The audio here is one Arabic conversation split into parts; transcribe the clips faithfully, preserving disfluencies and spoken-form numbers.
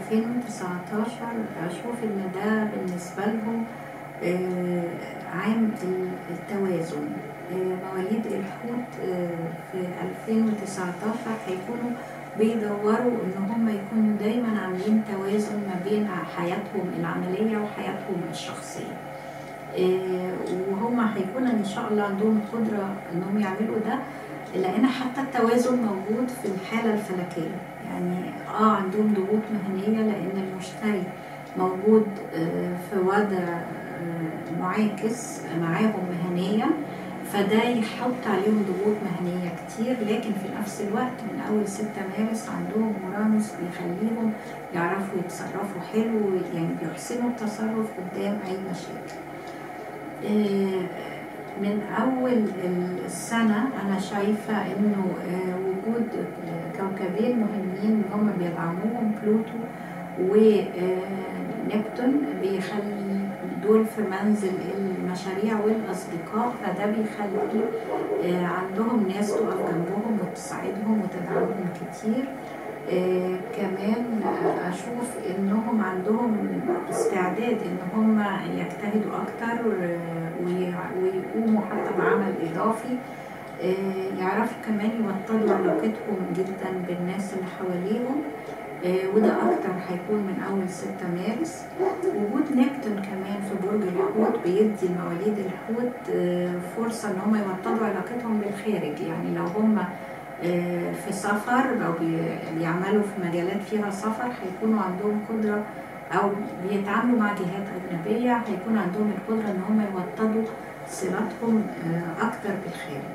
ألفين وتسعتاشر أشوف إن ده بالنسبة لهم عام التوازن. مواليد الحوت في ألفين وتسعتاشر هيكونوا بيدوروا إن هم يكونوا دايما عاملين توازن ما بين حياتهم العملية وحياتهم الشخصية، وهم هيكون إن شاء الله عندهم القدرة إنهم يعملوا ده، لأن حتى التوازن موجود في الحالة الفلكية. يعني آه عندهم ضغوط مهنية لأن المشتري موجود في وضع معاكس معاهم مهنيا، فده يحط عليهم ضغوط مهنية كتير، لكن في نفس الوقت من أول ستة مارس عندهم أورانوس بيخليهم يعرفوا يتصرفوا حلو، يعني بيحسنوا التصرف قدام أي مشاكل. من أول السنة أنا شايفة إنه وجود كوكبين مهمين هم بيدعموهم، بلوتو ونبتون، بيخلي دول في منزل المشاريع والأصدقاء، فده بيخلي عندهم ناس تقف جنبهم وتساعدهم وتدعمهم كتير. آه كمان أشوف إنهم عندهم استعداد إن هم يجتهدوا أكتر ويقوموا حتى بعمل إضافي، آه يعرفوا كمان يوطدوا علاقتهم جدا بالناس اللي حواليهم، آه وده أكتر هيكون من أول ستة مارس. وجود نبتون كمان في برج الحوت بيدي المواليد الحوت آه فرصة إن هم يوطدوا علاقتهم بالخارج، يعني لو هم في سفر أو بيعملوا في مجالات فيها سفر هيكونوا عندهم قدرة، أو بيتعاملوا مع جهات أجنبية هيكون عندهم القدرة إن هم يوطدوا صلاتهم أكتر بالخارج.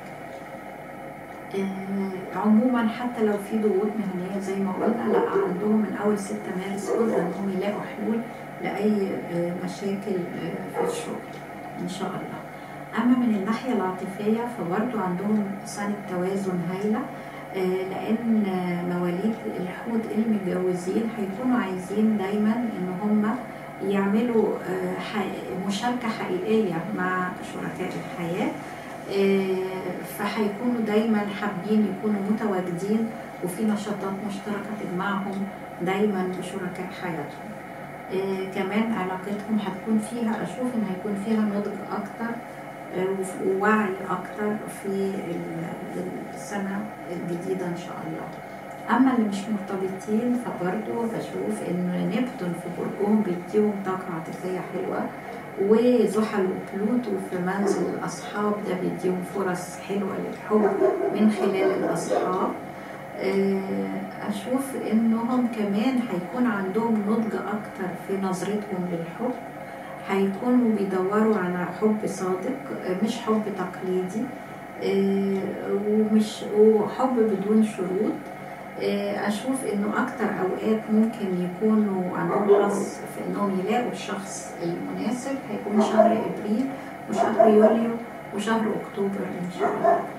عموما حتى لو في ضغوط مهنية زي ما قلنا، لا عندهم من أول ستة مارس قدرة إنهم يلاقوا حلول لأي مشاكل في الشغل إن شاء الله. أما من الناحية العاطفية فبرضو عندهم سنة توازن هايلة، لأن مواليد الحوت المتجوزين هيكونوا عايزين دايما إن هم يعملوا مشاركة حقيقية مع شركاء الحياة، فهيكونوا دايما حابين يكونوا متواجدين وفي نشاطات مشتركة تجمعهم دايما بشركاء حياتهم. كمان علاقتهم هتكون فيها، أشوف إن هيكون فيها نضج أكتر ووعي أكتر في السنة الجديدة إن شاء الله. أما اللي مش مرتبطين فبرضه بشوف إن نبتون في برجهم بيديهم طاقة عاطفية حلوة، وزحل وبلوتو في منزل الأصحاب ده بيديهم فرص حلوة للحب من خلال الأصحاب. أشوف إنهم كمان هيكون عندهم نضج أكتر في نظرتهم للحب، هيكونوا بيدوروا على حب صادق مش حب تقليدي، ومش وحب بدون شروط. أشوف إنه أكتر أوقات ممكن يكونوا عندهم حظ في إنهم يلاقوا الشخص المناسب هيكون شهر إبريل وشهر يوليو وشهر أكتوبر إن شاء الله.